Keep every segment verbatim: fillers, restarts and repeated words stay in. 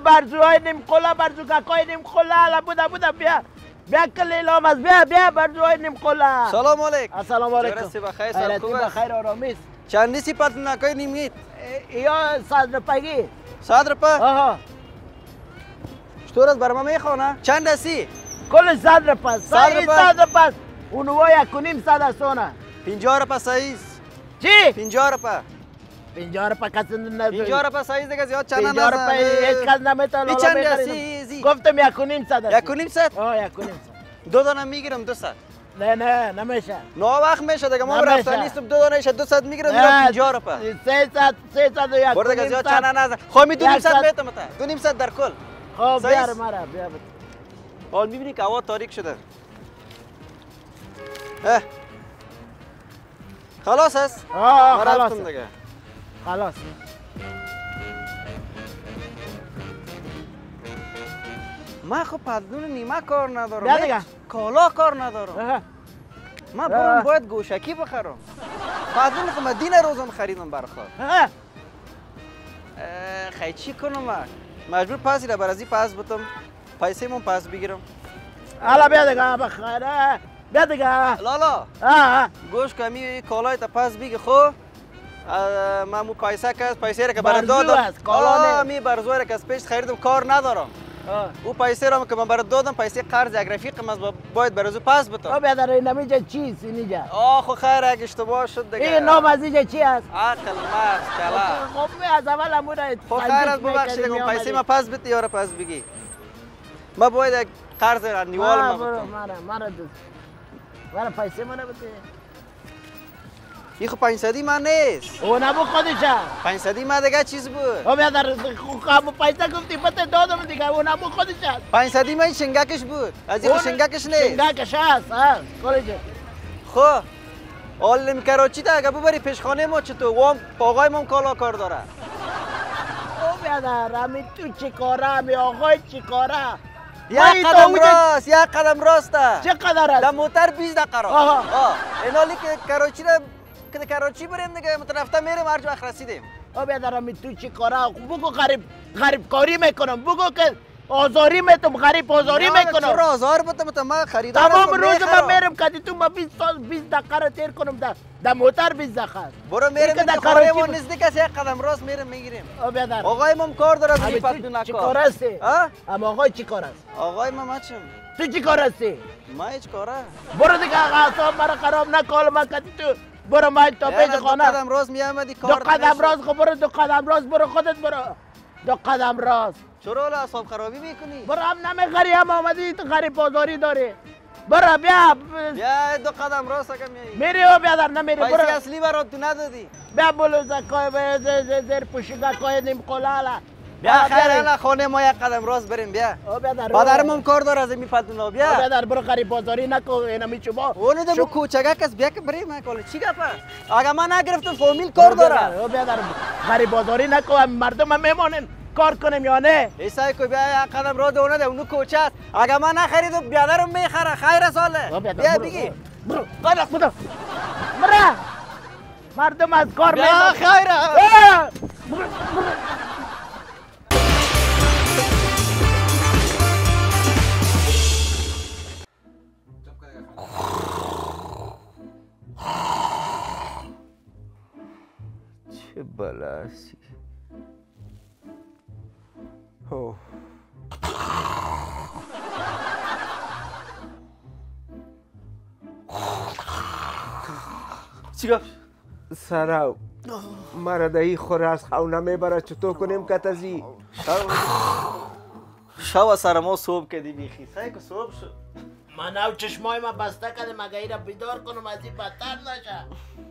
برزوهای نیم قلا برزوککای نیم قلا بوده بوده بیا بیا کلی لامز بیا بیا برزوهای نیم قلا سلام علیکم. السلام علیکم. درستی بخیر سال خوب است. بخیر آرامیست. چندی سی پات نکای نیمگیت؟ یا صد روپیگی. صد روپه؟ آها. چطور است برام میخوانه؟ چند هستی؟ کل صد روپه. صد روپه؟ صد روپه. اونو یک و نیم صد استونه. پنجاه روپه سایز. چی؟ پنجاه روپه. پنجاه روپه کسی نمیده. پنجاه روپه سایز دیگه زیاد چند نزن. پنجاه روپه هیچ کس نمیده. ای چند هستی؟ گفتم یک و نیم صد. یک و نیم صد؟ آه یک و نیم صد. دو دانه میگیرم دو صد. نه نه نمیشه. نه وقت میشه دیگه ما رفتن نیستم دو دانه ایش دو صد میگیرم میرم پنجاه روپه. سیصد سیصد و یک. برو دیگه زیاد چند نزن. خب می دو نیم صد میتم تا. دو نیم صد در کل. خب بیار مرا بیا. حال میبینی که هوا تاریک شده. اه. خلاص است؟ آه خلاص دیگه. خلاص. ما خب پدلون نیمه کار ندارم. بیا دیگه. کالا کار ندارم. ما برم باید گوشکی بخرم. پدلون خب من دین روزم خریدم برخواد. خیلی چی کنم؟ مجبور پسی را برازی پس بتم. پیسه من پس بگیرم. حالا بیا دیگه بخیر. بیا دیگه. لالا. آه. گوش کمی کالای تا پس بگی خو. من مو پیسه که پیسه را که برات دادم. کالا می برزو را که از پیش خریدم کار ندارم. او پیسه را که من برات دادم پیسه قرض یک رفیق من باید برازو پس بتم. خب بیادر این نمیجا چیست اینجا؟ آه خو خیر اگه اشتباه شد دیگه. این نام از اینجا چی است؟ عقل مرز کلا. خب می از اول امونه خو خیر از ببخشید اگه پیسه ما پس بتی یا پس بگی. ما باید یک قرض را نیوال ما بتم. مرا مرا دوست. مرا پیسه منو بده. این خو پنجصدی من نیست. او نبود خودشه. پنجصدی من دیگه چیز بود. او بیادر خب پیسه گفتی بده دادم دیگه او نبود خودشه. پنجصدی من شنگکش بود. از این خو شنگکش نیست. شنگکش هست ها کلیجه. خو حال کراچی تا اگه ببری پیشخانه ما چطور وام آقای ما کالا کار داره. او بیادر همی تو چی کاره همی آقای چی کاره. یک قدم راست یک قدم راسته. چه قدر است؟ در موتر بیست دقیقه را. آها. آه این حالی که کراچی را که کراچی بریم دیگه مترفته میریم هر وقت رسیدیم. او بیادر همی تو چی کاره بگو غریب غریب کاری میکنم بگو که آزاری میتم غریب آزاری میکنم. چرا آزار بتم ما خریدار تمام روز من میرم کدی تو ما بیست سال بیست دقیقه را تیر کنم در در موتر بیست دقیقه. برو میرم در خانه ما نزدیک است یک قدم راست میرم میگیریم. او بیادر آقای ما کار داره بی پتو نکار. چی کار هستی؟ اما آقای چی کار است؟ آقای ما ماچم. تو چی کار هستی؟ ما هیچ کاره. برو دیگه اعصاب مرا خراب نکن ما کدی تو برو ما تا پیش خانه. دو قدم راست میامدی کار. دو قدم راست خب برو دو قدم راست برو خودت برو. دو قدم راست. چرا لا اعصاب خرابی میکنی؟ برو هم نمیخری هم آمدی تو غریب بازاری داری. برو بیا. بیا دو قدم راست اگه میای. میری و بیادر نمیری برو. پیسه اصلی برات تو ندادی. بیا بلوزه کای زیر زیر پوشیده کای نیم قلاله. بیا خیر انا خانه ما یک قدم راست بریم بیا. پدرم کار داره از این میپدونا بیا. بیادر برو غریب بازاری نکو اینا میچوبا. اون دم کوچگا کس بیا که بریم کال چی گپ است؟ اگه من نگرفتم فامیل کار داره. او بیادر غریب بازاری نکو مردم میمونن کار کنیم یا نه؟ ایسای کو بیا یک قدم راه دونه ده اونو کوچه است. اگه من نخریدم بیادرم میخره خیر ساله. بیا بگی. برو قدر خدا. مرا مردم از کار بیا خیره. چه بلاسی. اوه. چی گفت؟ سراو مرا دهی خوره از خونه میبره چطور کنیم کتازی؟ شو سر ما صبح کدی بیخی سعی که صبح شد من او چشمای ما بسته کردم اگه ایره بیدار کنم از این بدتر نشه.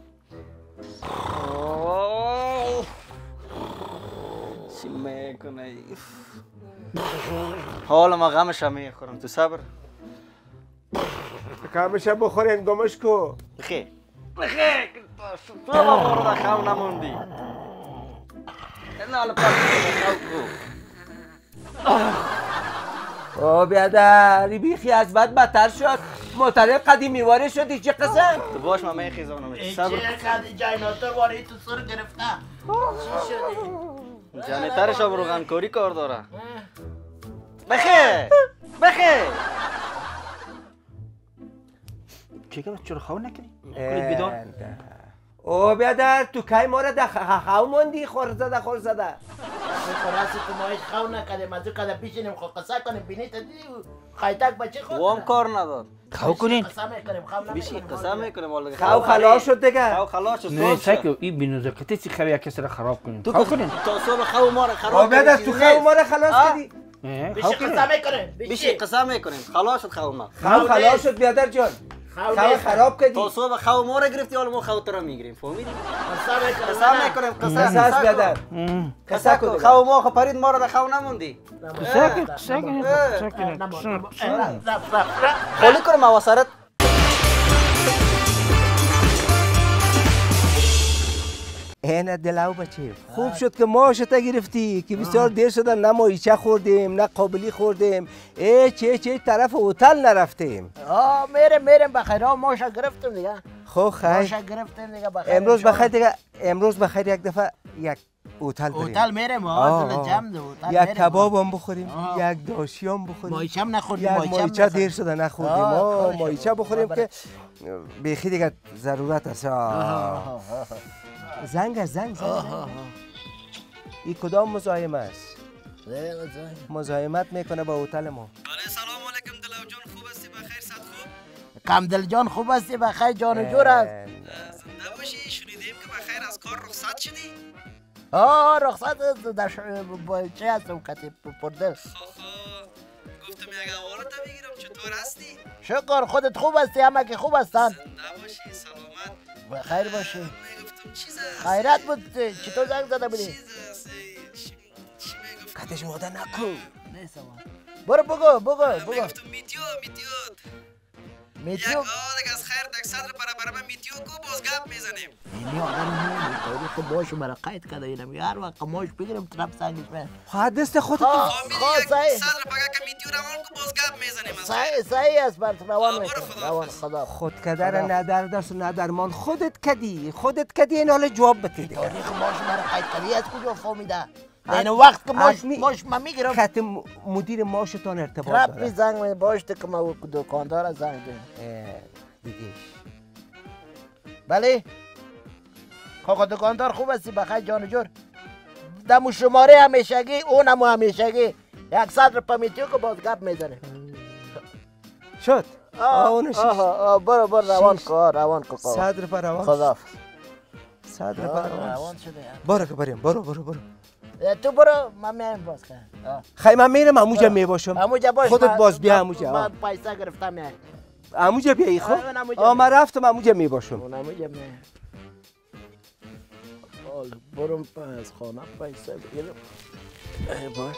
چی میکنه حالا ما غمش هم میخورم تو صبر کمش بخورین گمش کو بخی بخی تو ما برو خام نموندی اینا حالا پاک کو او بیادر بیخی از بد بدتر شد معترض قدیمی واره شدی چه قسم؟ تو باش من میخیزانم صبر چه قدی جایناتر واری تو سر گرفته چی شدی؟ جانیترش هم روغنکاری کار داره. بخیر بخیر. چه که چرا خواهد نکنی؟ کلید بیدار. او بیادر تو که ما را خواهد موندی خور زده خور زده. خوراستی تو ما هیچ خواهد نکردیم از او که پیشنیم خود قصه کنیم بینی تا دیدی خیتک بچه خود. وام کار نداد. خواهد کنین؟ قصه میکنیم خواهد نمیکنیم. بیشی قصه میکنیم والله. خواهد خلاص شد دیگه. خواهد خلاص شد. نه سکو این بینزاکتی چی خواهد یک کسی را خراب کنیم. تو کنین. تو صبح خواهد ما را خراب کنیم. او بیادر تو خواهد ما را خلاص کردی. بیشی قصه میکنیم. بیشی قصه میکنیم. خلاص شد خواهد ما. خواهد خلاص شد بیادر جان. خواهد خراب کردی. تو صبح خواهد ما را گرفتی حالا ما خواهد تو را میگیریم. فهمیدی؟ قصه میکنیم. قصه میکنیم. قصه قصه بیادر. قصه کن. خواهد ما خواهد پرید ما را خواهد نموندی. قصه کن قصه کن قصه کن. خالی کنم اواسرت. اینه دلاو بچه خوب شد که ماشتا گرفتی که بسیار دیر شده نه ماهیچه خوردیم نه قابلی خوردیم ای چه چه طرف هتل نرفتیم. آه میریم میریم بخیر ها ماشا گرفتیم دیگه. خب خیر ماشا گرفتیم دیگه بخیر. امروز بخیر دیگه امروز بخیر یک دفعه یک هتل بریم. هتل میریم ها دل جمع ده یک کباب هم بخوریم یک داشی هم بخوریم. ماهیچه هم نخوردیم. یک ماهیچه دیر شده نخوردیم. آه ماهیچه بخوریم که بیخی دیگه ضرورت است. زنگ زنگ زنگ این کدام مزاحم است؟ مزاحمت میکنه با هتل ما. سلام علیکم دلاو جان خوب هستی بخیر صد خوب؟ کم دل جان خوب هستی بخیر جان و جور است. نباشی شنیدیم که بخیر از کار رخصت شدی؟ آه رخصت در چه هستم کتی پردل. گفتم یک احوالت بگیرم چطور هستی؟ شکر خودت خوب هستی همه که خوب هستن. نباشی سلامت بخیر باشی. میگفتم چیز خیرت بود چطور زنگ زده بودی؟ چی میگفت؟ کتش ماده نکو. برو بگو بگو بگو. میگفتم میتیو میتیو یک میتیو آدک از خیر دک صدر پر برای میتیو کو باز گپ میزنیم. اینی آدم نمیدونی تاریخ باش مرا قید کرده اینم هر وقت ماش بگیرم طرف سنگش من. حدست خودت. خواه صحیح. صدر پگه که میتیو روان کو باز گپ میزنیم. صحیح صحیح است بر روان میکنم روان خدا. خود کدر نه در دست و نه درمان خودت کدی خودت کدی این حال جواب بده. تاریخ ماش مرا قید کردی از کجا فهمیده؟ این وقت که ماش ماش من میگیرم. خط مدیر ماشتان ارتباط طرف داره. می زنگ می باشته که ما دکاندار زنگ ده. دیگه. بله. کاکا دکاندار خوب هستی بخیر جان جور. دمو شماره همیشگی اونمو همیشگی یک صد روپا میتیو که باز گپ میزنه. شد. آه اونو شیش. آه برو برو روان کار روان کار. صد روپا روان. خدا. صد روپا روان شده. برو که بریم برو برو برو. تو برو من میام باز کنم. خیلی من میرم اموجا میباشم. اموجا باش. خودت باز بیا اموجا. من پیسه گرفتم میام. اموجا بیایی خب. آه من رفتم اموجا میباشم. اموجا میام. حال برم از خانه پیسه بگیرم. ای باش.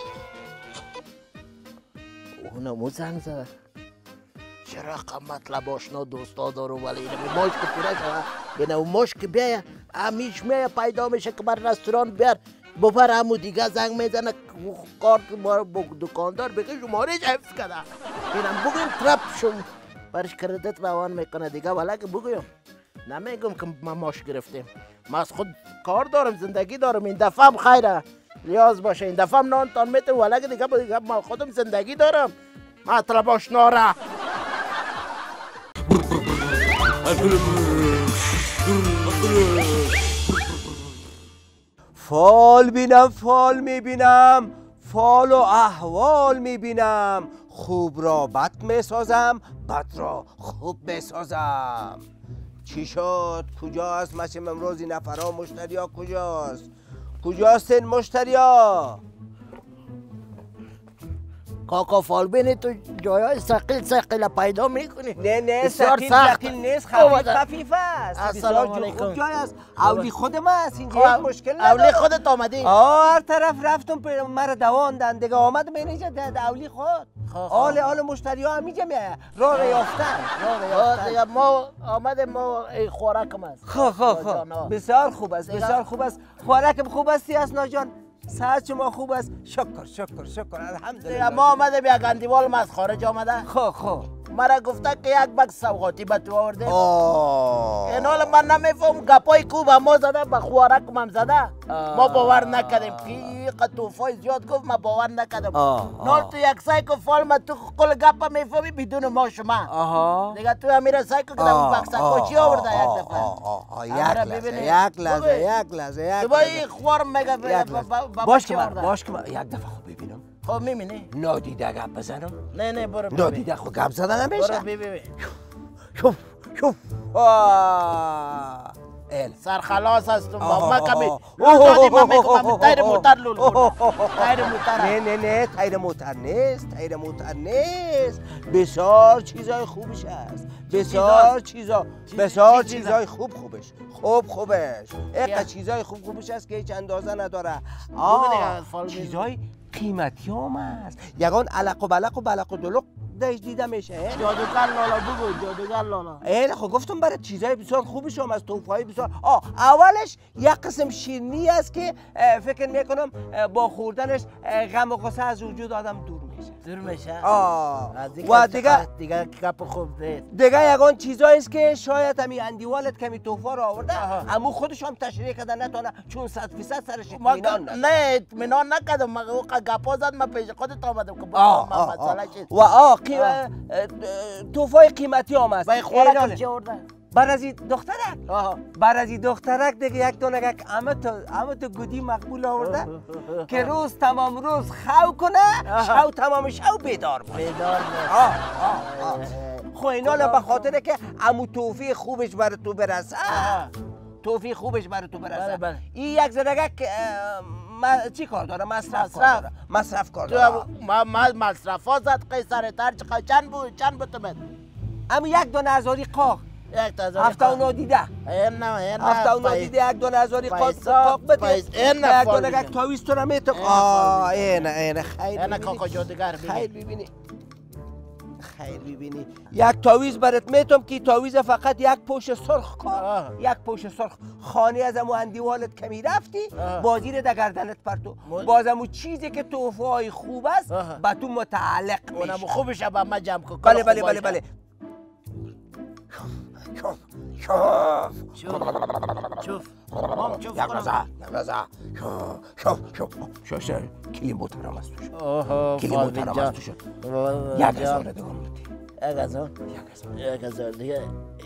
اونمو زنگ زده. چرا قمت لباشنا دوستا دارو ولی اینم ماش که پوره شده. اینم ماش که بیایه همیش میایه پیدا میشه که بر رستوران بیار. بفر همو دیگه زنگ میزنه کارت ما دکاندار بگه شمارهش حفظ کرده. اینم بگیم ترپ شم برش کردت روان میکنه دیگه ولی که بگویم نمیگم که ما ماش گرفتیم. ما از خود کار دارم زندگی دارم این دفعه هم خیره ریاض باشه این دفعه هم نان تان میتونم ولی که دیگه دیگه ما خودم زندگی دارم مطلب آشناره. فال بینم فال میبینم فال و احوال میبینم خوب را بد میسازم بد را خوب میسازم. چی شد؟ کجاست مشم امروز این نفرها مشتریا کجاست؟ کجاست این مشتریا؟ کاکا فال بینی تو جایای سقیل سقیل پیدا میکنی؟ نه نه بسیار سقیل سخت. سقیل نیست خفیف خفیف است. السلام بسیار علیکم. خوب جای است. اولی خودم است اینجا یک مشکل نداره. اولی خودت آمدی؟ آه هر طرف رفتم پر مرا دواندن دیگه آمدم اینجا ده اولی خود. آل آل مشتری ها همیجا میایه راه را یافتن راه را یافتن. ما آمدیم ما خوراکم است. خب خب خب بسیار خوب است بسیار خوب است خوراکم خوب استی اسنا جان. صحت شما خوب است شکر شکر شکر الحمدلله. ما آمدیم یک اندیوال از خارج آمده. خب خب مرا گفته که یک بکس سوغاتی به تو آورده. این حال من نمیفهم گپای کو به ما زده به خوارک هم زده. ما باور نکردیم که قطوفای زیاد گفت ما باور نکردم. نال تو یک سایکو فال ما تو کل گپ میفهمی بدون ما شما. دیگه تو امیر سایکو که اون بکس کوچی آورده یک دفعه. یک لحظه یک لحظه یک لحظه یک لحظه. تو این خوار میگه باش که باش که یک دفعه خوب ببینم. خب میبینی؟ نادیده گپ بزنم؟ نه نه برو ببین. نادیده خب گپ زدن نمیشه؟ برو ببین. شوف شوف ایل سرخلاص هستم ما کمی دادی ما میگم تایر موتر لول تایر موتر نه نه نه تایر موتر نیست تایر موتر نیست بسیار چیزای خوبش هست بسیار چیزا بسیار چیزای خوب خوبش خوب خوبش اینقدر چیزای خوب خوبش هست که هیچ اندازه نداره آه چیزای قیمتی هم هست یگان علق و بلق و بلق و دلق دایش دیده میشه جادوگر لالا بگو جادوگر لالا ایل خب گفتم برای چیزای بسیار خوبش هم از توفهای بسیار آه اولش یک قسم شیرینی است که فکر میکنم با خوردنش غم و غصه از وجود آدم دور میشه دور میشه آه و دیگه دیگه کپ خوب ده دیگه یگان چیزایی است که شاید همی اندیوالت کمی توفا رو آورده امو خودش هم تشریح کرده نتونه چون صد فیصد سرش اطمینان نه اطمینان نکردم مگه او گپا زد من پیش خودت آمدم که با مسئله چیز و آه توفای قیمتی هم هست بای خوراک چی آورده بر از این دخترک بر از این دخترک دیگه یک دونه یک امه تو امه تو گودی مقبول آورده که روز تمام روز خو کنه شو تمام شو بیدار باشه بیدار باشه خو اینا به خاطر که امو توفی خوبش بر تو برسه توفی خوبش بر تو برسه این یک زدگک چی کار داره مصرف کار داره مصرف کار داره ما مصرف ها زد قیصر تر چند بود چند بود تمت اما یک دونه هزاری قاق یک تا هزاری هفته و نادیده این نه این نه هفته و نادیده یک دونه هزاری قاق بده این نه یک دونه یک تاویز تو رو میتو آه این این خیر این کاکا جادوگر خیر ببینی خیر ببینی یک تاویز برات میتم که تاویز فقط یک پوش سرخ کن یک پوش سرخ خانه از امو اندیوالت کمی رفتی بازی رو در گردنت پرتو باز امو چیزی که توفای خوب است با تو متعلق میشه اونم خوبش با ما جمع کن بله بله بله بله شوف شوف شوف شوف یک لحظه یک لحظه شوف شوف شوف شوف کلی محترم است توش کلی محترم است توش یک هزار دیگه مردی یک هزار یک هزار دیگه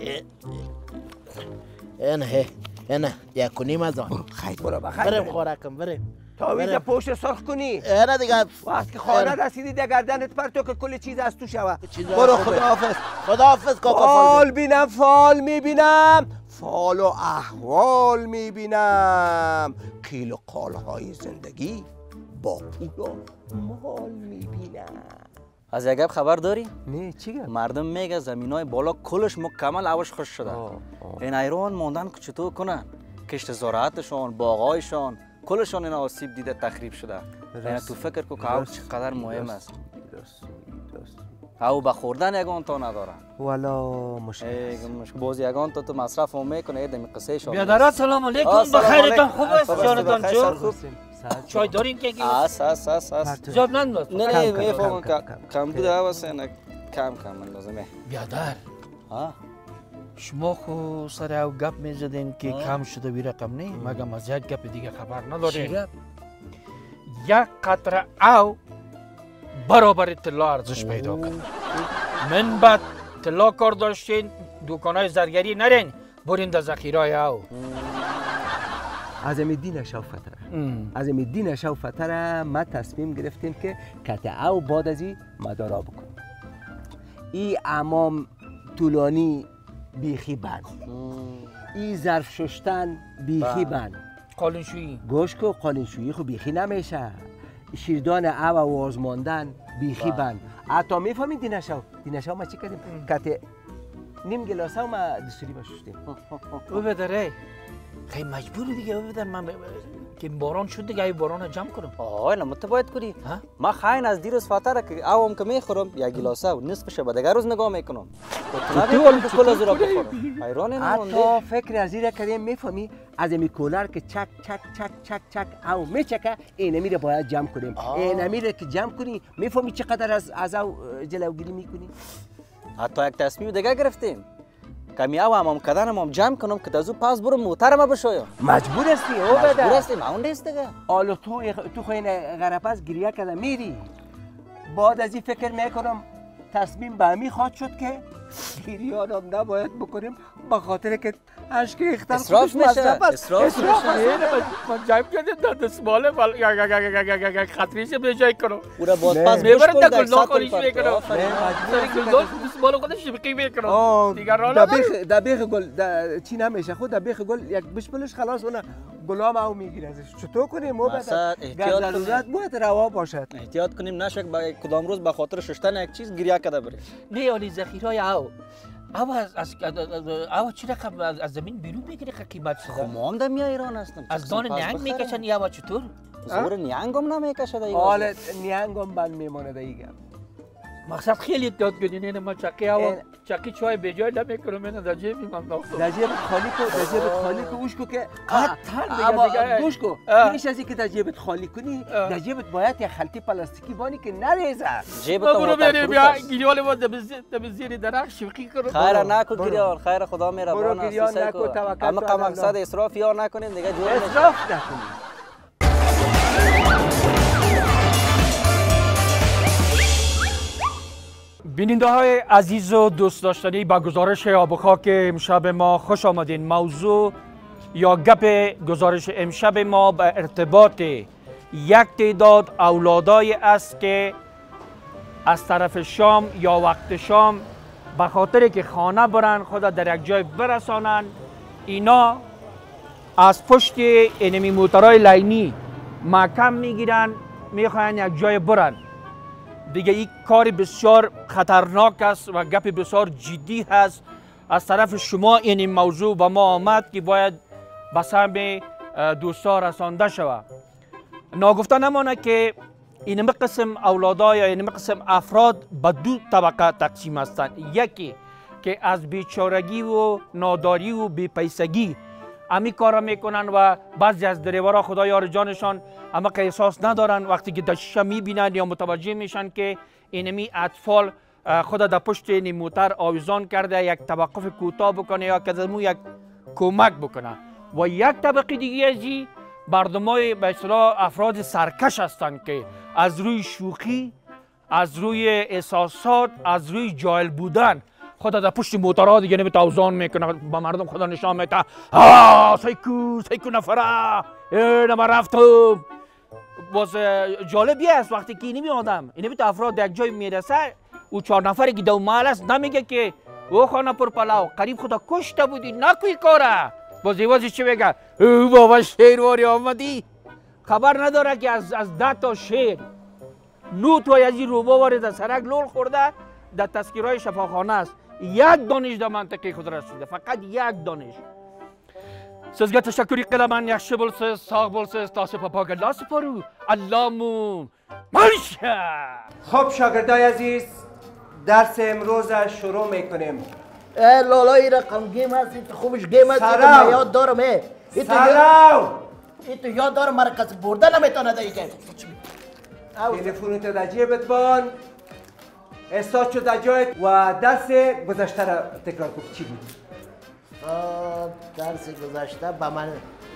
اینه اینه یک و نیم هزار خیلی برو بخیر بریم خوراکم بریم تاویز پشت سرخ کنی اینه دیگه وقتی که خانه رسیدی در گردنت پرتو که کل چیز از تو شوه برو خداحافظ خداحافظ کاکا فال بینم فال میبینم فال و احوال میبینم قیل و قالهای زندگی با پول و مال میبینم از یک خبر داری؟ نه چی گفت؟ مردم میگه زمینای بالا کلش مکمل عوض خوش شده این ایران موندن که چطور کنن کشت زراعتشون باغایشون کلشون اینا آسیب دیده تخریب شده یعنی تو فکر کو که چقدر مهم است او به خوردن یگان تا نداره والا مشکل باز یگان تا تو مصرف هم میکنه ایدمی قصه شما بیادرات سلام علیکم بخیرتان خوب است جانتان چون چای دارین که اس اس اس اس جواب ننداز نه نه میفهمم که کم بوده واسه کم کم لازمه بیادر ها شما خو سر او گپ میزدین که کم شده بی رقم نه مگم از یک گپ دیگه خبر ندارین یک قطره او برابر طلا ارزش پیدا کرد من بعد طلا کار داشتین دوکانای زرگری نرین برین در ذخیرهای او از امیدین شوفتر از امیدین شوفتر ما تصمیم گرفتیم که کت او بعد از این مدارا بکنیم ای امام طولانی بیخی بند ای ظرف ششتن بیخی بند قالنشویی گوش کو قالنشویی خو بیخی نمیشه شیردان او و آزماندن بیخی بند حتی میفهمید دینشو دینشو ما چی کردیم کت نیم گلاسه و ما دستوری باشوشتیم او بداره خیلی مجبوری دیگه او بدر من که باران شد دیگه ای باران جمع کنم آه اینا متباید کنی ما خاین از دیروز فاتره که او هم که میخورم یک گلاسه و نصفش به دیگر روز نگاه میکنم تو نبیم که کل از را بخورم حیران اینا حتی فکر از این کردیم میفهمی از امی کولر که چک چک چک چک چک او میچکه اینمی رو باید جمع کنیم اینمی رو که جمع کنی میفهمی چقدر از از او جلوگیری میکنی حتی یک تصمیم دیگه گرفتیم کمی او هم کدن هم جمع کنم که تازو پاس برم موترم بشویم. مجبور هستی او بده مجبور هستیم اون نیست دیگه. حالا تو تو خو این غرپس گریه کده میری بعد از این فکر میکنم تصمیم به همی خواهد شد که گریه آدم نباید بکنیم به خاطر که اشک ریختن اسراف میشه. اسراف میشه. من جمع کردم دستمال خطریش به جای کنم او را باز پس میبرم در گلدان خالیش میکنم سری گلدان دستمال خودش شبقی میکنم دیگر را ندارم در بیخ گل چی نمیشه خود در بیخ گل یک بشپلش خلاص اونه گلام او میگیره ازش چطور کنیم او بده گر ضرورت باید روا باشد احتیاط کنیم نشک با کدام روز به خاطر ششتن یک چیز گریه کده بریم. نه علی ذخیرهای او او از از او چی رقم از زمین بیرون میگیره قیمت شده. ما هم در میای ایران هستم. از دان نیانگ میکشن یا چطور؟ زور نیانگ هم نمیکشه دیگه. حالا نیانگ هم بند میمونه دیگه. مقصد خیلی داد بدین اینه ما چکی هوا چکی چای به جای نمیکنم من در جیب میمونم ناخته. در جیبت خالی کو در جیبت خالی کو اوش کو که اما گوش کو پیش از اینکه در جیبت خالی کنی در جیبت باید یک خلطی پلاستیکی بانی که نریزه. جیبت تو برو بریم بیا گریال ما در زیر درخت شوخی کنم. خیر نکن گریال خیر خدا مهربان است. برو گریال نکن توکل. اما مقصد اسراف یا نکنین دیگه جور اسراف نکنین. بیننده های عزیز و دوست داشتنی با گزارش آب و خاک امشب ما خوش آمدین. موضوع یا گپ گزارش امشب ما به ارتباط یک تعداد اولادای است که از طرف شام یا وقت شام به خاطر که خانه برن خود در یک جای برسانن اینا از پشت اینمی موترهای لاینی محکم میگیرن میخواین یک جای برن. دیگه این کار بسیار خطرناک است و گپ بسیار جدی هست. از طرف شما این موضوع به ما آمد که باید به سهم دوستا رسانده شود. ناگفته نمانه که این قسم اولادا یا این قسم افراد به دو طبقه تقسیم هستند. یکی که از بیچارگی و ناداری و بیپیسگی امی کار میکنن و بعضی از دریورها خدا یار جانشان اما که احساس ندارن وقتی که در شیشه میبینن یا متوجه میشن که اینمی اطفال خود در پشت این موتر آویزان کرده یک توقف کوتاه بکنه یا که از یک کمک بکنه. و یک طبقه دیگه ازی مردمای به اصطلاح افراد سرکش هستند که از روی شوخی، از روی احساسات، از روی جاهل بودن خدا در پشت موترها دیگه نمی توزان میکنه با مردم خدا نشان میده آه سیکو سیکو نفره نما رفتم. باز جالبی است وقتی که اینمی آدم اینمی تو افراد یک جای میرسه او چهار نفری که دو محل است نمیگه که او خانه پر پلاو قریب خدا کشته بودی نکوی کاره. باز ایوازی چی بگه او بابا شیرواری آمدی خبر نداره که از از ده تا شیر نو تو از این روبا وارد سرک لول خورده در تذکیرهای شفاخانه است. یک دانش در منطقه خود رسیده فقط یک دانش. سزگه تشکری قلمان یخشه بلسه ساق بلسه تاسه پاپا گلا سپارو اللهمون مرشه. خب شاگردای عزیز درس امروز شروع میکنیم. ای لالا این رقم گیم هست خوبش گیم هست که یاد دارم ای سلام این تو یاد دارم مرا کسی برده نمیتونه دیگه. تلفونت در جیبت بان استاد شد در جایت و درس گذشته را تکرار کن. چی بود؟ درس گذشته با من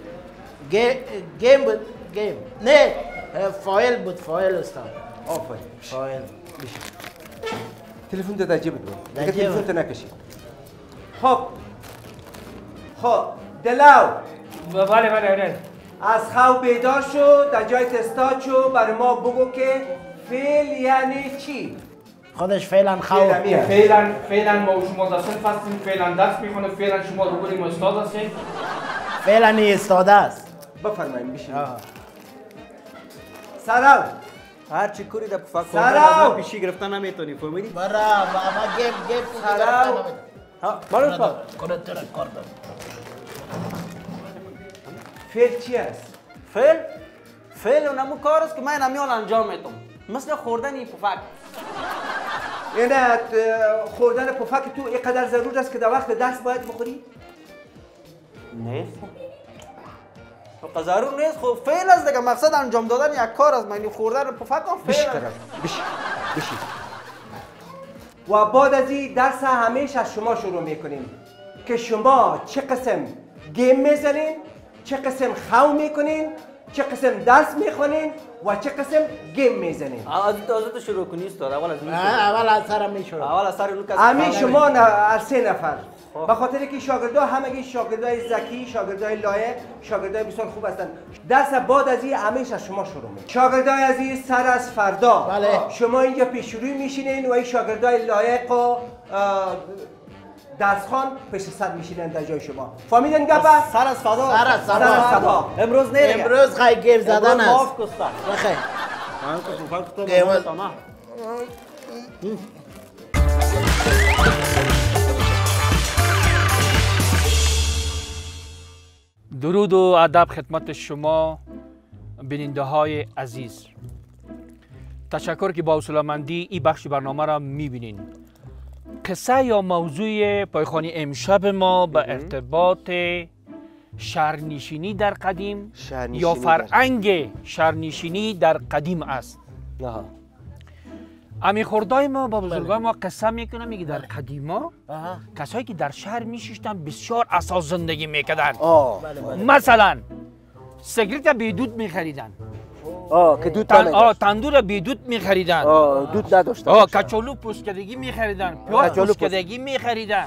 گیم بود گیم نه فایل بود فایل استاد. آفرین فایل تلفون در جیبت بان دیگه تلفون تو نکشی. خب خب دلاو بله بله بله از خواب بیدار شو در جایت استاد شو برای ما بگو که فعل یعنی چی؟ خودش فعلا خواب فعلا فعلا ما شما در صنف هستیم فعلا درس میخونه فعلا شما رو بریم استاد هستیم فعلا ایستاده است. بفرمایید بشین. سلام هر چی کوری در پفک سلام پیشی گرفتن نمیتونی فهمیدی؟ برا بابا گیم گیم سلام ها برو پا کنه تر کار دارم. فعل چی است؟ فعل فعل اونمو کار است که من نمیان انجام میدم مثل خوردن این پفک. یعنی خوردن پفک تو اینقدر ضرور است که در وقت درس باید بخوری؟ نیست خب ضرور نیست. خب فعل است دیگه مقصد انجام دادن یک کار است. من خوردن پفک هم فعل بشی است. بشی بشی و بعد از این درس همیشه از شما شروع میکنیم که شما چه قسم گیم میزنین، چه قسم خو میکنین، چه قسم درس میخونین و چه قسم گیم میزنین. از تو شروع کنی استاد. اول از اول از سرم میشورم. اول از سر لوکاس. همین شما از سه نفر به خاطر که شاگردا همگی شاگردای ذکی، شاگردای لایق، شاگردای بسیار خوب هستند. درس بعد از این همیشه از شما شروع میشه. شاگردای از این سر از فردا بله. شما اینجا پیش روی میشینین و این شاگردای لایق و درسخوان پیش سر میشینن در جای شما. فهمیدن گپا؟ سر از فضا. سر از سر از فضا. امروز نه. امروز خیلی گیر زدن است. معاف کستا. بخیر. قیمت تمام. درود و ادب خدمت شما بیننده های عزیز. تشکر که با حوصله‌مندی این بخش برنامه را میبینین. قصه یا موضوع پایخوانی امشب ما به ارتباط شهرنشینی در قدیم یا فرهنگ شهرنشینی در قدیم است. نه. امی خردای ما با بزرگای ما قصه میکنه، میگه در قدیما کسایی که در شهر میشیشتن بسیار اساس زندگی میکردن. مثلا سیگریت بیدود میخریدن، آه که دود تن... آه تندور بیدود میخریدن، آه دود نداشتن، آه کچالو پوسکدگی میخریدن، پیاز پوسکدگی میخریدن،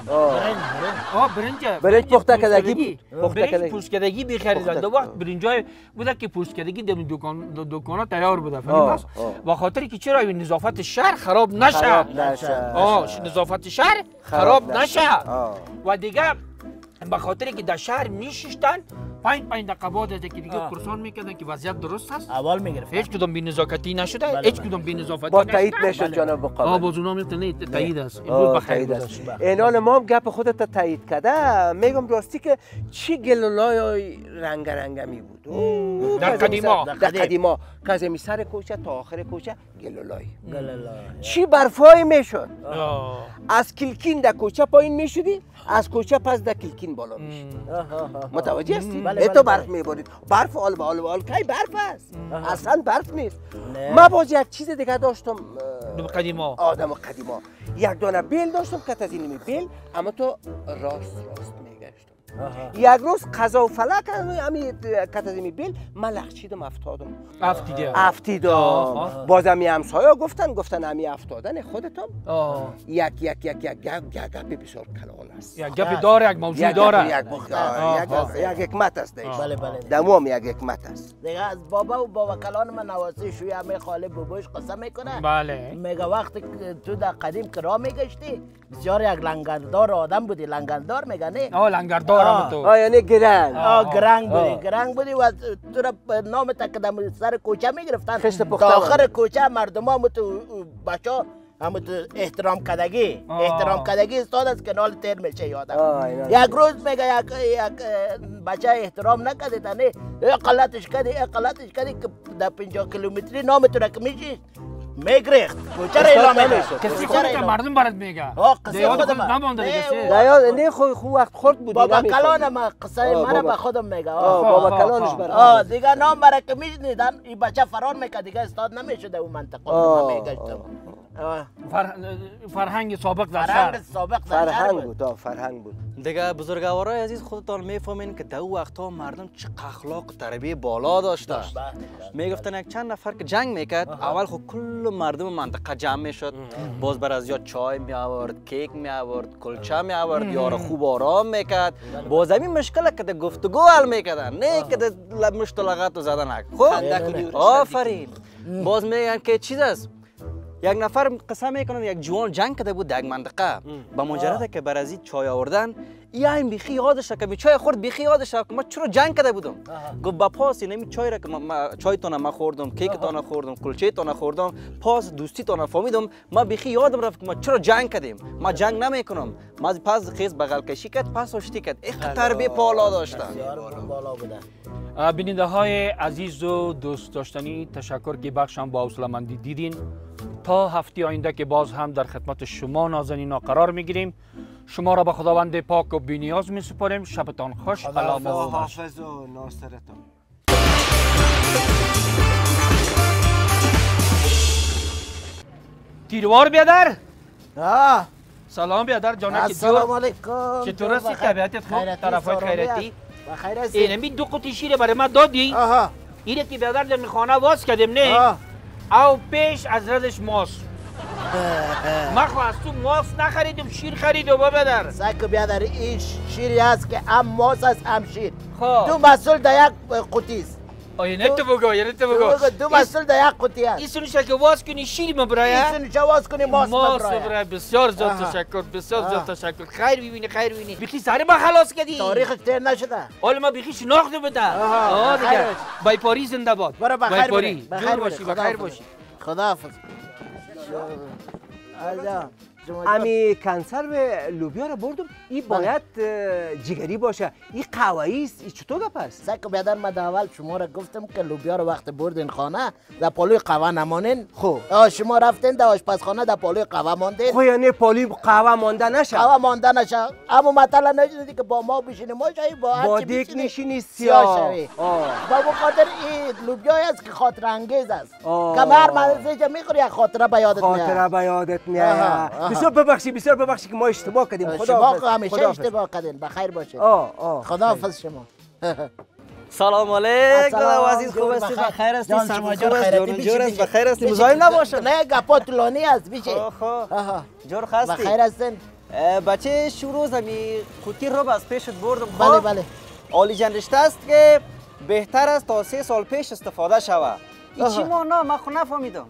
آه برنج برنج پخته کدگی برنج پوسکدگی میخریدن. دو وقت برنجای بوده که پوسکدگی در دکان دکانا تیار بوده. فهمیدی؟ با خاطر که چرا نظافت شهر خراب نشه. آه نظافت شهر خراب نشه. و دیگه به خاطر که در شهر میشیشتن پنج پنج دقیقه بعد از که دیگه پرسان میکردن که وضعیت درست است، اول میگرفت. هیچ کدوم بی‌نزاکتی نشده، هیچ کدوم بی‌نظافتی با تایید میشد جناب مقام. آ باز اونا میگفتن تایید است. امروز بخیر گذشت. اینال ما هم گپ خودت تایید کرده. میگم راستی که چی گلولای رنگ رنگمی بود در قدیما. در قدیما کازمی سر کوچه تا آخر کوچه گلولای چی برفای میشد. از کلکین در کوچه پایین میشدی، از کوچه پس در کلکین بالا میشد. متوجه هستی؟ ای تو برف میبارید. برف آل به آل به آل کی برف است؟ اصلا برف نیست. ما باز یک چیز دیگه داشتم قدیما. آدم قدیما یک دانه بیل داشتم که از این بیل اما تو راست راست میگشتم. یک روز قضا و فلک امی کت از این بیل من لغچیدم افتادم. افتیده افتیدم. باز امی همسایا گفتن گفتن امی افتادن خودتم یک یک یک یک گپ بسیار کلان است. یک گپ داره، یک موضوع داره، یک یک حکمت است. بله بله. دموم یک حکمت است. دیگه از بابا و بابا کلان من نواسی شوی همه خاله باباش قسم میکنه. بله. میگه وقتی تو در قدیم که راه میگشتی بسیار یک لنگردار آدم بودی. لنگردار میگه نه؟ آه لنگردار هم تو. آه یعنی گرنگ. آه گرنگ بودی. گرنگ بودی و تو را نام تکدم سر کوچه میگرفتن. تا آخر کوچه مردم ها تو بچه همون احترام کدگی احترام کدگی استاد است که نال تیر میشه یادم. یک روز میگه یک یک بچه احترام نکرده تنه اقلتش کردی اقلتش کردی که در پنجاه کیلومتری نام تو رک میشی میگریخت کوچه را اعلام میشه. کسی که مردم برات میگه. آه قصه خودم نمونده دیگه. دیاد نه خو خو وقت خورد بود. بابا کلان ما قصه من به خودم میگه. آه بابا کلانش برات. آه دیگه نام برک میشنیدن این بچه فرار میکرد دیگه استاد نمیشده اون منطقه ما میگشتم. فرهنگ سابق در فرهنگ شهر. سابق در شهر فرهنگ بود. آه فرهنگ بود. دیگه بزرگوارای عزیز خودتان میفهمین که در اون وقتها مردم چه اخلاق و تربیت بالا داشتن. میگفتن یک چند نفر که جنگ میکرد اول خود کل مردم منطقه جمع میشد، باز بر از یا چای می آورد، کیک می آورد، کلچه می آورد، یارو خوب آرام میکرد. باز همین مشکل که در گفتگو حل میکردن، نه که در مشتلقات زدن. خب آفرین. باز میگن که چیز است یک نفر قسم میکنن یک جوان جنگ کرده بود در یک منطقه، با مجرد که بر از این چای آوردن این بیخی یادش که می چای خورد بیخی یادش که من چرا جنگ کرده بودم. گفت با پاس اینمی چای را که ما چای تون ما خوردم، کیک تون خوردم، کلچه تون خوردم، پاس دوستی تون فهمیدم، ما بیخی یادم رفت که ما چرا جنگ کردیم. ما جنگ نمیکنم. ما پاس خیز بغل کشی کرد، پاس وشتی کرد. اینقدر بی بالا داشتن. بالا بوده. بیننده های عزیز و دوست داشتنی تشکر که بخشم با حوصله‌مندی دیدین. تا هفته آینده که باز هم در خدمت شما نازنینا قرار میگیریم. شما را به خداوند پاک و بی‌نیاز می سپاریم. شبتان خوش. علامه و حافظ و ناصرتان. تیروار بیادر آه سلام بیادر جانک السلام جور علیکم. چطور هستی؟ طبیعتت خوب؟ خیرتی، طرفای سلامت. خیرتی؟ بخیر هستی؟ اینه می دو قطی شیر برای من دادی؟ آها اینه که بیادر در خانه واس کردیم نه؟ آه. او پیش از ردش ماس من خو از تو ماس نخریدم شیر خریدم بیادر سکو بیادر این شیری هست که هم ماس است هم شیر. خب دو مسئول در یک قطی است. آیا نه تو بگو یا نه تو بگو دو مسئول در یک قطی است. این سونشه که واس کنی شیر مبرایه؟ این جواز کنی ماس ماس مبرایه. مبرایه بسیار زیاد آها. تشکر بسیار زیاد آه. تشکر خیر ببینی خیر ببینی بخی سر ما خلاص کردی تاریخش تیر نشده. حالا ما بخی شناخته بده آها. آه بخیر دیگه باش. بای پاری زنده باد برو بای بخیر پاری بری. جور باشی بخیر باشی خداحافظ. آجا امی کنسر به لوبیا رو بردم این باید اه، جگری باشه این قوایی است این چطور گپ است سکو بیادر من در اول شما را گفتم که لوبیا رو وقت بردین خانه در پالوی قهوه نمانین. خب آه شما رفتین در آشپزخانه در پالوی قهوه ماندین. خو یعنی پالی قهوه مانده نشه قهوه مانده نشه. اما مثلا نشدی که با ما بشینی ما شایی با هر با چی دیک بشینی نشینی سیاه سیاه شوی. آه. با خاطر این لوبیا است که خاطر انگیز است. آه. که هر مزه که میخوری یک خاطره به یادت میاد. خاطره به یادت آها، میاد آها. بسیار ببخشید بسیار ببخشید که ما اشتباه کردیم خدا شما حافظ. همیشه خدا حافظ. اشتباه کردین. بخیر باشید. آه آه خداحافظ شما. سلام علیکم سلام، عزیز خوب جور هستی بخیر. بخیر هستی جان سر شما خوب جور است خیرتی. جور بیشی، جور است بیشی. بخیر هستی بیشی. مزاحم نباشم نه گپا طولانی است بیشه. خب خب آها. جور هستی بخیر هستین؟ اه، بچه شروع زمی قوطی رو از پیشت بردم بله خب؟ بله. عالی جنرشته است که بهتر است تا سه سال پیش استفاده شود این چی آها. مانا من خود نفهمیدم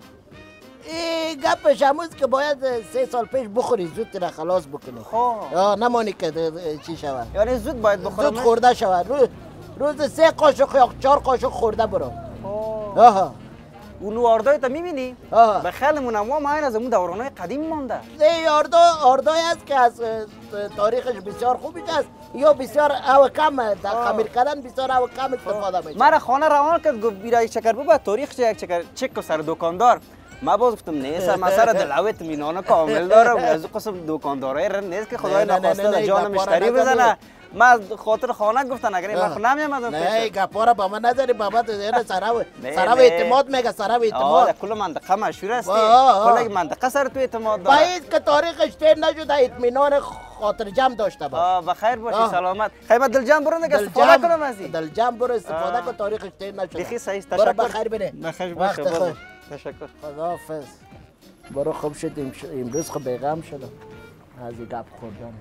این گپش هموز که باید سه سال پیش بخوری زود تیره خلاص بکنی. خب آه نمانی که ده- ده- چی شود. یعنی زود باید بخورم زود خورده شود. روز روز سه قاشق یا چهار قاشق خورده برو. خب. آها اونو آردای تا میبینی؟ آها. به خیلیمون هم ما این از اون دورانهای قدیم مانده این آردا آردای است که از اه، تاریخش بسیار خوبی است یا بسیار او کم در آه. خمیر کردن بسیار او کم استفاده میشه. مرا خانه روان کرد گفت بیرا یک چکر ببر تاریخ یک چکر چک سر دکاندار ما باز گفتم نه سر من سر دلوت مینانه کامل دارم از قسم دکاندارای رن نیست که خدای نه، نه، نه، نخواسته نه، در جان گپا را مشتری نزنی. بزنه ما از خاطر خانه گفتن اگر من آه. خود نمیامدم نه پیش گپا را با من نذاری بابا تو اینه سراو نه، سراو نه. اعتماد میگه سراو آه اعتماد. در کل منطقه مشهور هستی آه، آه. کل منطقه سر تو اعتماد داره باید که تاریخش تیر نشده اطمینان خاطر جمع داشته باش. آه بخیر باشی آه. سلامت خیلی دل جمع برو دیگه دل استفاده جمع- کنم از این دل جمع برو استفاده آه. کن تاریخش تیر نشده. بخی صحیح برو تشکر بخیر بره. بخیر باشه وقت بابا. خیر. تشکر خداحافظ. برو خوب شد امش- امروز خب بیغم شدم از این گپ خوردن.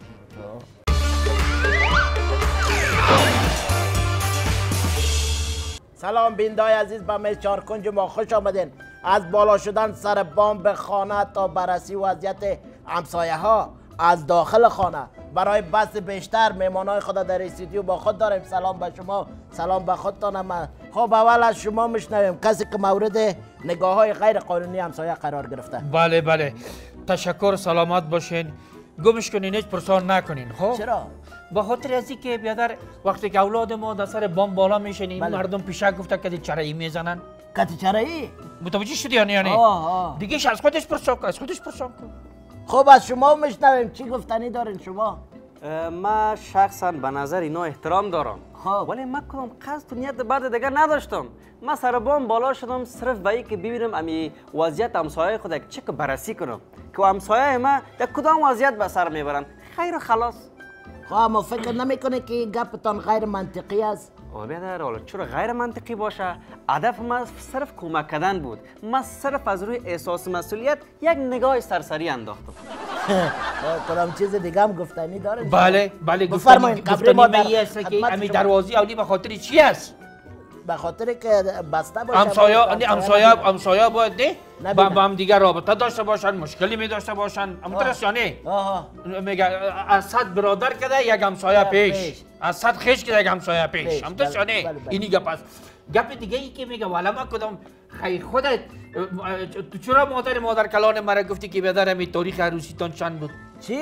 سلام بیندای عزیز به میز چارکنج ما خوش آمدین. از بالا شدن سر بام به خانه تا بررسی وضعیت همسایه ها از داخل خانه برای بحث بیشتر مهمانای خود در استودیو با خود داریم. سلام به شما، سلام به خودتانم. خب اول از شما میشنویم کسی که مورد نگاه های غیر قانونی همسایه قرار گرفته. بله بله تشکر سلامت باشین گمش کنین هیچ پرسان نکنین خب چرا؟ با خاطر ازی که بیادر وقتی که اولاد ما در سر بام بالا میشنیم بله. مردم پیشک گفته که چرایی میزنن کتی چرایی؟ متوجه شدی یعنی یعنی آه، آه. دیگه از خودش پرسان کن از خودش پرسان کن خب از شما میشنویم چی گفتنی دارین شما؟ اه، من شخصا به نظر اینا احترام دارم خب. ولی من کدام قصد و نیت بعد دیگه نداشتم من سر بام بالا شدم صرف به اینکه ببینم امی وضعیت همسایه خود یک چک بررسی کنم که همسایه ما در کدام وضعیت به سر میبرن خیر و خلاص خب اما فکر نمیکنه که این گپتان غیر منطقی است؟ آه بیادر حالا چرا غیر منطقی باشه هدف من صرف کمک کردن بود من صرف از روی احساس مسئولیت یک نگاه سرسری انداختم کدام چیز دیگه هم گفتنی دارین؟ بله بله بفرمایید. گفتنی قبل ما گفتنی در می است که خدمت امی شما. دروازی اولی به خاطر چی است به خاطر که بسته باشه. همسایه باید همسایه همسایه باید نه نبینن. با با هم دیگه رابطه داشته باشن مشکلی می داشته باشن همونطور یا نه آها. میگه از صد برادر کده یک همسایه یا پیش پیش. از صد خیش کده یک همسایه پیش. پیش همونطور یا بله، نه بله، بله. اینی گپ است گپ دیگه ای که میگه والا ما کدام خیر خودت تو چرا مادر مادر کلان مرا گفتی که بیادر می تاریخ عروسیتان چند بود چی؟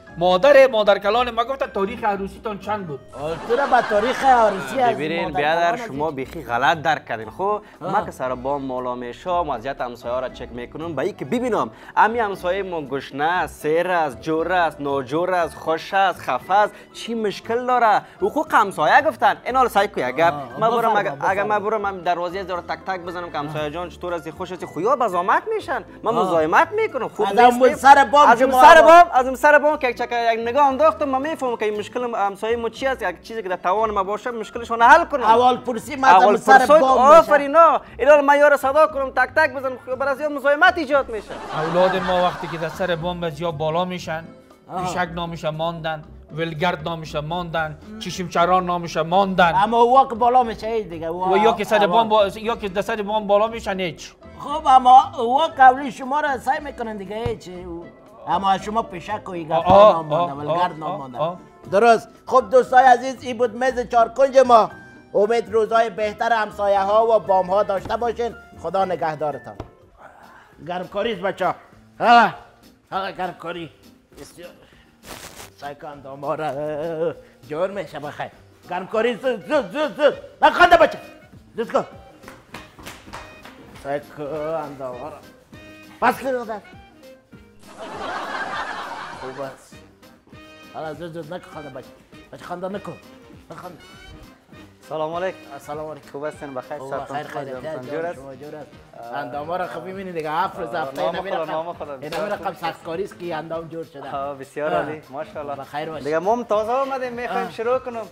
مادر مادر کلان ما گفت تاریخ عروسیتان چند بود؟ تو را با تاریخ عروسی از ببینین مادر بیادر کلان شما بیخی غلط درک کردین خب ما که سر بام مولا میشم وضعیت همسایه ها را چک میکنم با که ببینم امی همسایه ما گشنه سیر است جور است ناجور است خوش است خفه است چی مشکل داره حقوق همسایه گفتن این حال سعی کو گپ ما برم اگر اگر ما برم من دروازه داره تک تک بزنم که همسایه جان چطور است خوش است خویا بزامت میشن من مزاحمت میکنم خوب از اون سر بام از اون سر بام از اون سر بام که چک یک نگاه انداختم من میفهمم که این مشکل همسایه ما چی است یک چیزی که در توان ما باشه مشکلشون حل کنم اول پرسی ما اول سر پرسید بام آفرین نه اینا ما یار صدا کنم تک تک بزنم برای زیاد مزاحمت ایجاد میشه اولاد ما وقتی که در سر بام یا بالا میشن پیشک نامشه ماندن ولگرد نامشه ماندن چشم چران نامشه ماندن اما وقت بالا میشه دیگه و یا که سر بام با... یا که در سر بام بالا میشن هیچ خب اما وقت اولی شما را سعی میکنن دیگه هیچ اما شما پیشک و ایگه نامانده ولگرد نامانده درست خب دوستای عزیز این بود میز چارکنج ما امید روزهای بهتر همسایه ها و بام ها داشته باشین خدا نگهدارتان گرمکاری است بچه ها ها گرمکاری بسیار سعی کن دام ها را جور میشه بخیر گرمکاری زود زود زود زود نخنده بچه زود کن سعی کن دام ها را پس کنید خوب است حالا زود زود نکن خنده بچه بچه خنده نکن نخنده سلام علیکم سلام علیکم خوب هستین بخیر خیر خیر جور شما جور است اندام را خب ببینید دیگه هفت روز هفته این همین رقم این همین رقم سختکاری است که اندام جور شده بسیار عالی ماشاءالله بخیر باشید دیگه ما تازه آمدیم میخوایم شروع کنم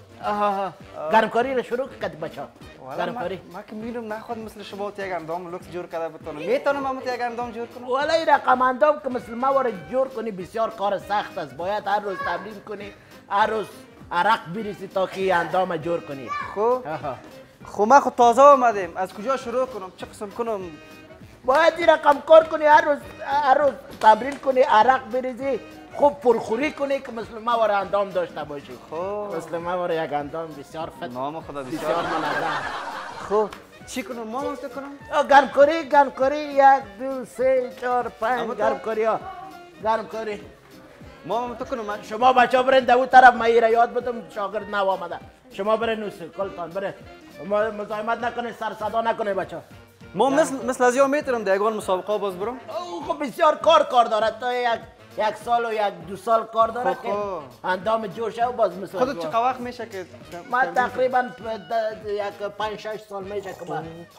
گرمکاری را شروع کرد بچه گرمکاری ما که میرم نخواد مثل شما یک اندام لوکس جور کرده بتونم میتونم من یک اندام جور کنم ولی این رقم اندام که مثل ما وارد جور کنی بسیار کار سخت است باید هر روز تمرین کنی هر روز عرق بریزی تا که اندام جور کنی خب خب ما خود تازه آمدیم از کجا شروع کنم چه قسم کنم باید این رقم کار کنی هر روز هر روز تمرین کنی عرق بریزی خوب پرخوری کنی که مثل ما وارد اندام داشته باشی خب مثل ما وارد یک اندام بسیار فت نام خدا بسیار بسیار منظم خب چی کنم ما تو کنم گرمکاری گرمکاری یک دو سه چهار پنج گرمکاری ها گرمکاری ما تو کنم شما بچه ها برین دو طرف ما ایره یاد بدم شاگرد نو آمده شما برین نوسی کلتان برین مزاحمت نکنید سر صدا نکنید بچه ها ما مثل مثل از یا میتونم در یگان مسابقه باز برم خب بسیار کار کار دارد تا یک یک سال و یک دو سال کار داره که اندام جوشه و باز مثل خودت چقدر وقت میشه که ما تقریبا یک پنج شش سال میشه که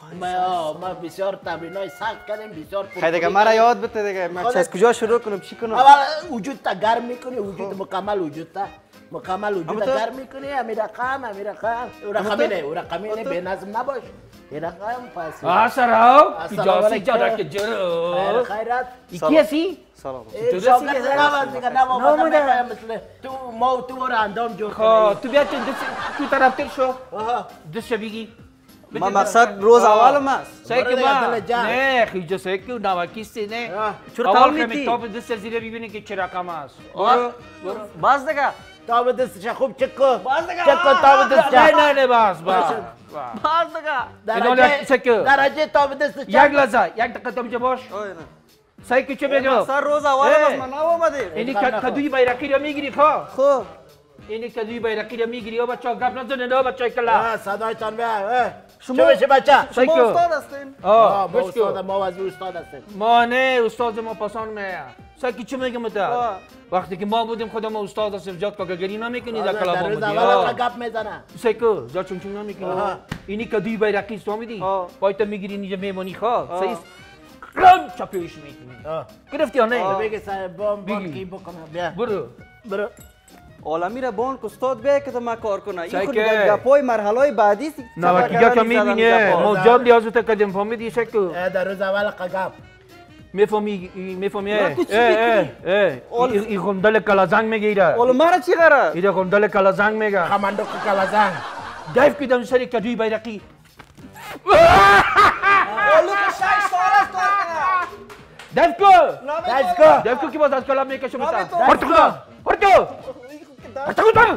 ما ما بسیار تمرینای سخت کردیم بسیار خیلی دیگه مرا یاد بده دیگه من از کجا شروع کنم چی کنم اول وجود تا گرم میکنی وجود مکمل وجود تا مکمل وجود گرم میکنی همین رقم همین رقم او رقمی نه او رقمی نه بے نظم نباش این رقم پس آسراو اجازه جاره که جرو خیر خیرات کی هستی سلام تو شاگرد نباز دیگه نباز مثل تو ما و تو رو اندام جور خب تو بیا تو طرف تر شو دست بگی ما مقصد روز اول ماست سعی که ما نه خیلی سعی که نواکیستی نه چرا اول تاول که میتی تاپ دست زیر ببینی که چه رقم است باز دیگه تاب دستش خوب چک کن چک کن تاب دستش نه نه نه باز باز باز دیگه درجه درجه تاب دستش یک لحظه یک دقیقه تو باش سعی که چه بگم سر روز اول باز من نوامدیم اینی کدوی بیرقی رو میگیری خب خب اینی کدوی بیرقی رو میگیری و بچه‌ها گپ نزنه نه بچه‌ای کلا صدایتان بیا شما بشه بچه شما استاد هستین آه ما استاد ما از استاد هستیم ما نه استاد ما پسند میه سعی چه میگم تا وقتی که ما بودیم خودم استاد هستیم جات کاگری نمیکنی در کلام بودی اول گپ میزنه سکو جات چون چون نمیکنی اینی کدوی بیرقی است میدی پایت میگیری اینجا میمونی خواه صحیح رم چپیش میکنی گرفتی یا نه بگی صاحب بام بام کی بکنم بیا برو برو عالمی را بان استاد به که ما کار کنه این خود گپای مرحله بعدی است نه وقتی که میبینی ما جان دیازو تا کدیم فهمیدی شکو در روز اول قگاب میفهمی میفهمی اه اه اه این گندل کلازنگ میگیره اول مرا چی قرار این گندل کلازنگ میگه خماندو کلازنگ دایف کدام سری کدوی بیرقی اولو که شش سال است دایف کو دایف کو دایف کو کی باز از کلام میکشه متا پرتو کدا پرتو پرتو کدا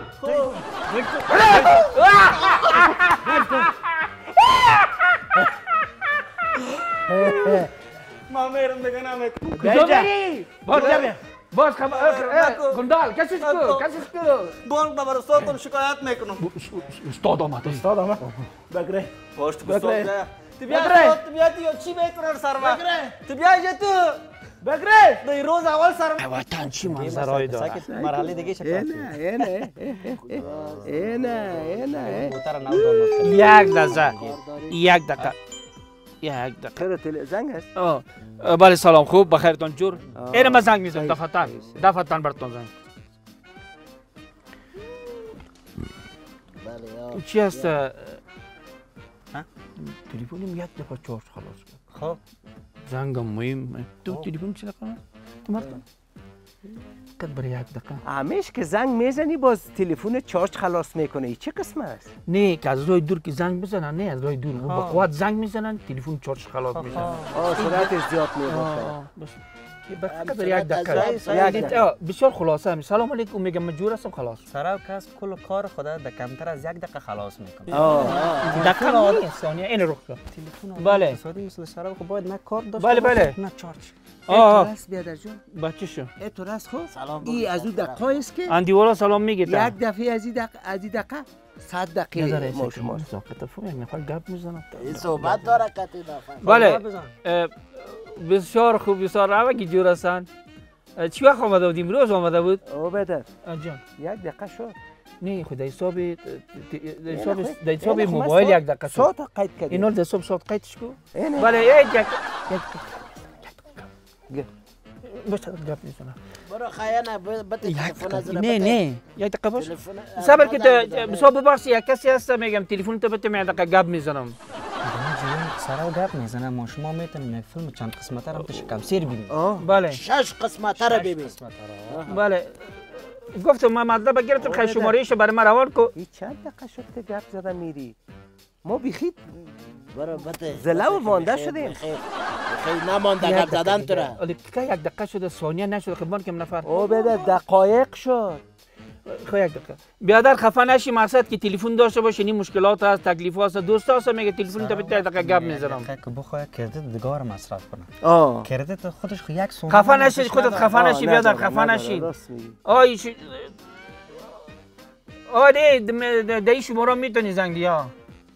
ما میرم دیگه نمیکنم کجا بری؟ کجا بیا باز خبر گندال کسیش کو کسیش کو بانک بر استادم شکایت میکنم. استاد آمد استاد آمد بگره پشت بگره بگره. تو بیا بگره. تو بیا تو چی میکنن سر ما؟ بگره. تو بیا جه تو. بگره در روز اول سر ما. وطن چی منظرهایی داره ساکت مرحله دیگه چه کار؟ اینه اینه اینه اینه بوتر نو دانلود. یک دقیقه یک دقیقه یک دقیقه چرا تل زنگ هست؟ آه. بله سلام خوب بخیرتان جور اینه من زنگ میزنم دفتر دفتر براتون زنگ بله چی هست تلفنم یک دفعه چارج خلاص کرد خب زنگم مهم تو تلفن چی لکنه تو مرد کد برای یک دقیقه همیش که زنگ میزنی باز تلفن چارج خلاص میکنه ای چه قسم است؟ نه که از راه دور که زنگ بزنن نه از راه دور با قوت زنگ میزنن تلفن چارج خلاص میشه آه سرعت زیاد میگفته بقدر یک دقیقه بسیار خلاصه همین سلام علیکم میگم مجبور هستم خلاص سراو کس کل کار خدا در کمتر از یک دقیقه خلاص میکنه. دقیقه نیست ثانیه این رخ کرد بله سادی مثل سراو خب باید نه کار داشته بله بله نه چارج. آه راست بیادر جون بچه شو ای تو راست خود سلام ای از اون دقیقه است که اندیوارا سلام میگه تا یک دفعه از این دقیقه از این دقیقه صد دقیقه ما شما ساقط فو یک نفر گپ میزنم این صحبت داره کتی دفعه بله بسیار خوب بسیار روه که جور هستن چی وقت آمده بود امروز آمده بود او بدر جان یک دقیقه شد نه خود حساب حساب حساب موبایل یک دقیقه شد ساعت قید کردی اینو در حساب ساعت قیدش کو اینه. بله یک یک یک باشه گپ میزنم برو خیانه بده تلفن از نه نه یک دقیقه باش تلفن صبر که حساب ببخشی یک کسی هست میگم تلفن تو بده من دقیقه گپ میزنم سراو گپ میزنه ما شما میتونیم یک فیلم چند قسمت رو تو شکم سیر ببینیم. بله شش قسمت رو ببین بله گفتم من مطلب گرفتم خیلی شمارهش برای من روان کو این چند دقیقه شد که گپ زده میری ما بیخید برو بده زلو مانده شدیم خیلی نمانده گپ زدن تو را ولی که یک دقیقه شده ثانیه نشد خب کم نفر او بده دقایق شد خب یک دقیقه بیادر خفه نشی مقصد که تلفن داشته باشه این مشکلات هست تکلیف هست دوست هست میگه تلفن تو بده دقیقه گپ میزنم که بخواد کردیت دیگه رو مصرف کنه. آه کردیت خودش خو یک سوم. خفه نشی خودت خفه نشی بیادر خفه نشی آی ش آ دی دی شماره میتونی زنگ یا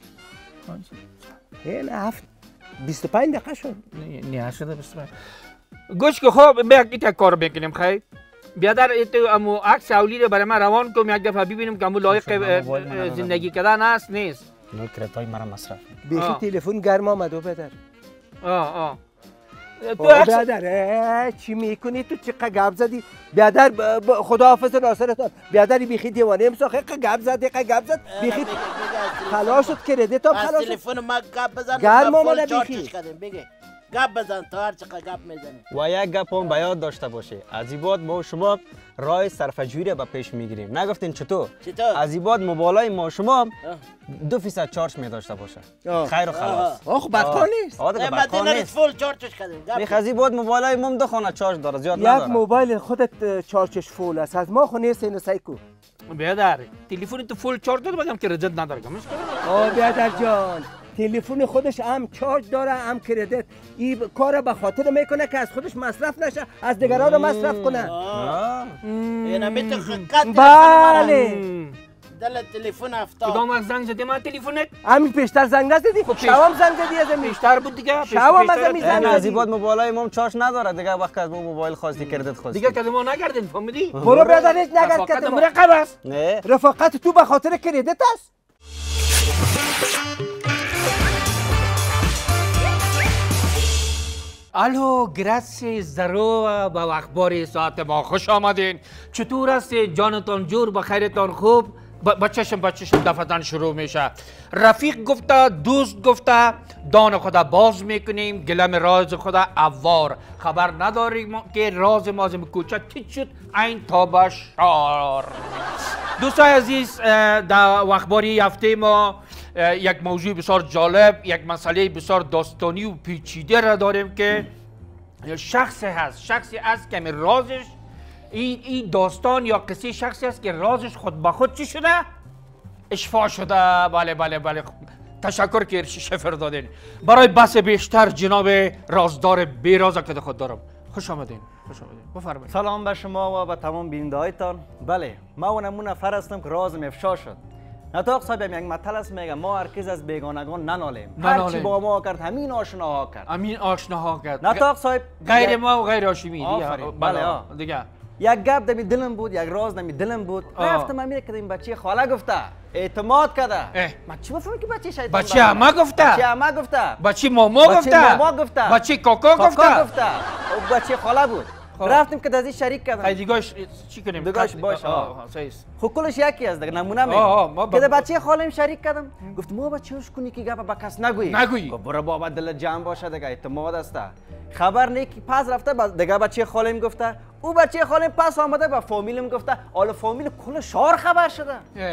این هفت بیست و پنج دقیقه شد نه شده بیست و پنج گوش که خب بیا یک کار بکنیم خیر بیادر تو امو عکس اولی رو برای من روان کنم یک دفعه ببینیم که امو لایق زندگی کردن است نیست نو کردای مرا مصرف بیخی تلفن گرم آمد او بدر آه آه تو او بیادر چی میکنی تو چقدر گپ زدی بیادر خدا حافظ ناصرتان بیادری بیخی دیوانه امسا خیلی گپ زد دیگه گپ زد بیخی خلاص شد کردیت هم از خلاص شد تلفن ما گپ بزن گرم ما آمده فول بیخی. چارجش کردیم بگه گپ بزن تا هر چقدر گپ میزنی و یک گپ هم به یاد داشته باشه از این بعد ما و شما راه صرفه‌جویی به پیش میگیریم نگفتین چطور چطور؟ از این بعد موبایلای ما شما دو فیصد چارج می داشته باشه خیر و خلاص آخ بدخواه نیست آه دیگه بدخواه مدینه نیست فول چارجش کردیم گپ میخ از این بعد موبایلای ما هم دو خانه چارج داره زیاد یک نداره موبایل خودت چارجش فول است از ما خو نیست اینو سعی کن بیادر تلفن تو فول چارج داره بگم که رجت نداره که آه بیادر جان تلفن خودش هم چارج داره هم کردیت این کار به خاطر میکنه که از خودش مصرف نشه از دیگران رو مصرف کنه اینا میتونه خکت بله دل تلفن افتاد کدام وقت زنگ زدی ما تلفنت همین پیشتر زنگ نزدی خب پیش- شوام زنگ زدی از این بیشتر بود دیگه شوام از بیشتر- این یعنی زنگ از این بعد زدی موبایلای ما هم چارج نداره دیگه وقت از ما موبایل خواستی کردیت خواستی دیگه که ما نگردین فهمیدی برو بیادر هیچ نگرد رفاقت کردم مرقب است نه رفاقت تو به خاطر کردیت است الو گراسی زرو با اخبار ساعت ما خوش آمدین چطور است جانتان جور با خیرتان خوب با چشم با چشم دفتن شروع میشه رفیق گفته دوست گفته دان خدا باز میکنیم گلم راز خدا اوار خبر نداریم که راز مازم کوچه تیت شد این تا به شار دوستای عزیز در اخباری هفته ما یک موضوع بسیار جالب یک مسئله بسیار داستانی و پیچیده را داریم که شخصی هست شخصی هست که رازش این این داستان یا قصه شخصی است که رازش خود به خود چی شده اشفا شده بله بله بله تشکر که شفر دادین برای بحث بیشتر جناب رازدار بیراز که خود دارم خوش آمدین خوش آمدین بفرمایید. سلام به شما و به تمام بیننده هایتان. بله ما و نمونه نفر هستم که رازم افشا شد. نطاق صاحب یک مطلب است میگه ما هرگز از بیگانگان ننالیم. هر چی با ما کرد همین آشناها کرد. همین آشناها کرد. نطاق صاحب غیر ما و غیر هاشمی دیگه. بله دیگه. یک گپ دمی دلم بود، یک راز دمی دلم بود. رفتم امیر که این بچه خاله گفته اعتماد کرده. من چی بفهمم که بچه شیطان بچه اما گفته. بچه اما گفته. بچه ماما گفته. بچه ماما گفته. بچه کاکا گفته. کاکا گفته. و بچه خاله بود. رفتیم که دزی شریک کردم. خیلی دیگهش چی کنیم؟ دیگهش باش. صحیح. خب کلش یکی است دیگه نمونه میگم. که بچه خالم شریک کردم. گفت ما بچه‌اش کنی که گپ با کس نگویی. نگویی. برو بابا دل جمع باشه دیگه اعتماد است. خبر نه که پس رفته دیگه بچه خالم گفته. او بچه خالم پس آمده با فامیلم گفته. حالا فامیل کل شهر خبر شده.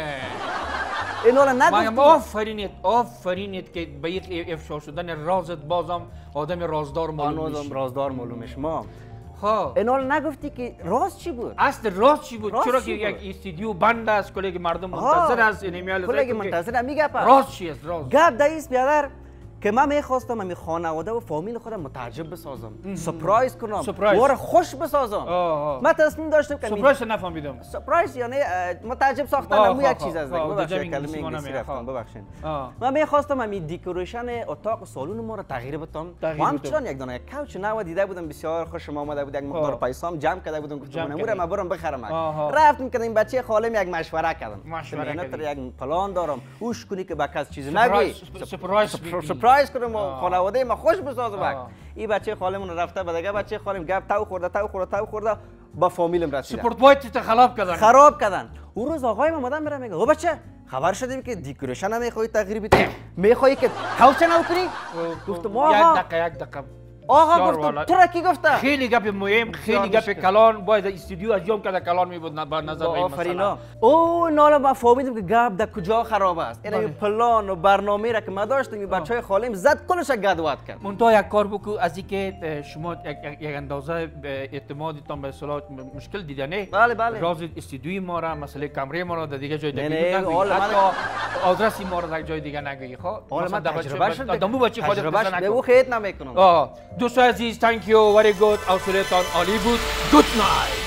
این حالا نگفتی. ما آفرینید آفرینید که به یک افشا شدن رازت بازم آدم رازدار معلوم میشی. رازدار معلوم میشی ما. خب این حال نگفتی که راز چی بود؟ اصل راز چی بود؟ چرا که یک استودیو بند است کلی مردم منتظر است اینمیال کلی منتظر میگه راز چی است راز؟ گپ دایست بیادر که من میخواستم امی خانواده و فامیل خودم متعجب بسازم سپرایز کنم وار خوش بسازم. من تصمیم داشتم که سپرایز نفهمیدم. سپرایز یعنی متعجب ساختن همون یک چیز است. ببخشید کلمه انگلیسی رفتم ببخشید. من میخواستم امی دکوریشن اتاق سالن ما رو تغییر بدم. همچنان یک دانه کوچ نو دیده بودم بسیار خوشم آمده بود. یک مقدار پیسام جمع کرده بودم گفتم نموره ما برم بخرم. رفتم که این بچه خالم یک مشوره کردم. مشوره کردم یک پلان دارم. اوش کنی که با کس چیزی نگویی. سپرایز سپرایز کنم و خانواده ما خوش بسازم. این بچه خالمون رفته به دیگه بچه خالم گپ تو خورده تو خورده تو خورده با فامیلم رسیده. سپورت بایت خراب کردن. خراب کردن. اون روز آقای ما مدام میره میگه او بچه خبر شدیم که دکوریشن نمیخوای تغییر بدی میخوای که کوچ نو کنی. گفتم ما یک دقیقه یک دقیقه آقا گفتم تو را کی گفته؟ خیلی گپ مهم خیلی گپ کلان باید استودیو از جام کرده کلان می بود با نظر این مسئله. او نالا ما فهمیدیم که گپ در کجا خراب است. این پلان و برنامه را که ما داشتیم این بچهای خالم زد کلش گدوات کرد. منتها یک کار بکو از اینکه شما یک اندازه اعتمادتان به اصطلاح مشکل دیده نه. بله بله. راز استودیوی ما را مسئله کمره ما را در دیگه جای دیگه نگید. حتی آدرس ما را در جای دیگه نگید. خب حالا من تجربه شد. دمو بچی خودت تجربه به او خیت نمیکنم. دوستان عزیز thank you very good. اوصلتان عالی بود. good night.